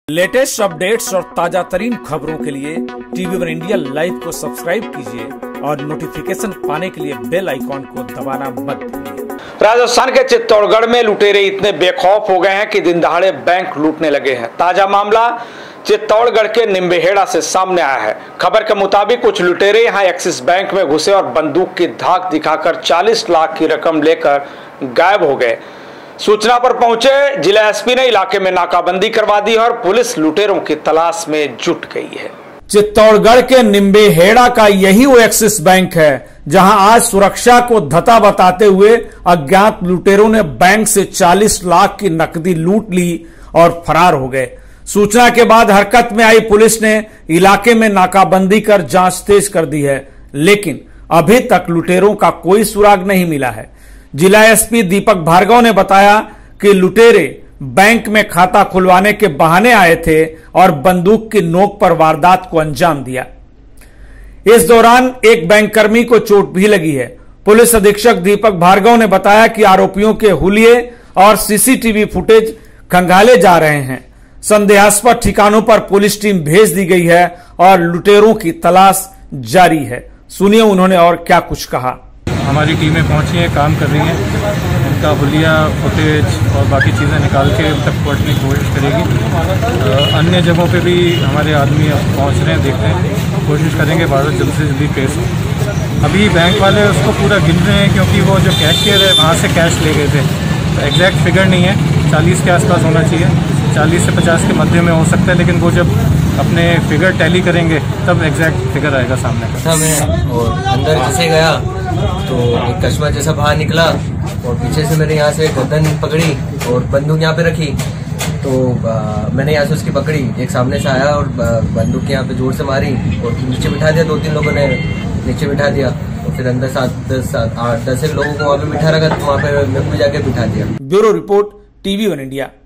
Latest updates और ताजा तरीन खबरों के लिए TV1 इंडिया लाइव को सब्सक्राइब कीजिए और नोटिफिकेशन पाने के लिए बेल आइकॉन को दबाना मत भूलिए। राजस्थान के चित्तौड़गढ़ में लुटेरे इतने बेखौफ हो गए हैं कि दिन दहाड़े बैंक लूटने लगे हैं। ताजा मामला चित्तौड़गढ़ के निम्बेहेड़ा से सामने आया है। खबर के मुताबिक कुछ लुटेरे यहां एक्सिस बैंक में घुसे और बंदूक की धाक दिखाकर 40 लाख की रकम लेकर गायब हो गए। सूचना पर पहुंचे जिला एसपी ने इलाके में नाकाबंदी करवा दी और पुलिस लुटेरों की तलाश में जुट गई है। चित्तौड़गढ़ के निम्बेहेड़ा का यही वो एक्सिस बैंक है जहां आज सुरक्षा को धता बताते हुए अज्ञात लुटेरों ने बैंक से 40 लाख की नकदी लूट ली और फरार हो गए। सूचना के बाद हरकत में आई पुलिस ने इलाके में नाकाबंदी कर जांच तेज कर दी है, लेकिन अभी तक लुटेरों का कोई सुराग नहीं मिला है। जिला एसपी दीपक भार्गव ने बताया कि लुटेरे बैंक में खाता खुलवाने के बहाने आए थे और बंदूक की नोक पर वारदात को अंजाम दिया। इस दौरान एक बैंककर्मी को चोट भी लगी है। पुलिस अधीक्षक दीपक भार्गव ने बताया कि आरोपियों के हुलिये और सीसीटीवी फुटेज खंगाले जा रहे हैं। संदेहास्पद ठिकानों पर पुलिस टीम भेज दी गई है और लुटेरों की तलाश जारी है। सुनिए उन्होंने और क्या कुछ कहा। हमारी टीमें पहुंची हैं, काम कर रही हैं। उनका हुलिया फुटेज और बाकी चीज़ें निकाल के उन तक पहुंचने की कोशिश करेगी। अन्य जगहों पे भी हमारे आदमी पहुंच रहे हैं, देखते हैं, कोशिश करेंगे वारदात जल्द से जल्दी पेश हो। अभी बैंक वाले उसको पूरा गिन रहे हैं क्योंकि वो जो कैशियर है वहाँ से कैश ले गए थे। तो एग्जैक्ट फिगर नहीं है, 40 के आसपास होना चाहिए, 40 से 50 के मध्य में हो सकता है, लेकिन वो जब अपने फिगर टैली करेंगे तब एग्जैक्ट फिगर आएगा सामने का। मैं और अंदर जैसे गया तो एक कस्टमर जैसा बाहर निकला और पीछे से मैंने यहाँ से गर्दन पकड़ी और बंदूक यहाँ पे रखी। तो मैंने यहाँ से उसकी पकड़ी, एक सामने से आया और बंदूक यहाँ पे जोर से मारी और नीचे बिठा दिया। 2-3 लोगों ने नीचे बिठा दिया और फिर अंदर 7-10 लोगों को वहाँ पे बिठा रखा, तो वहाँ पे मेरे को जाके बिठा दिया। Bureau report TV1 India.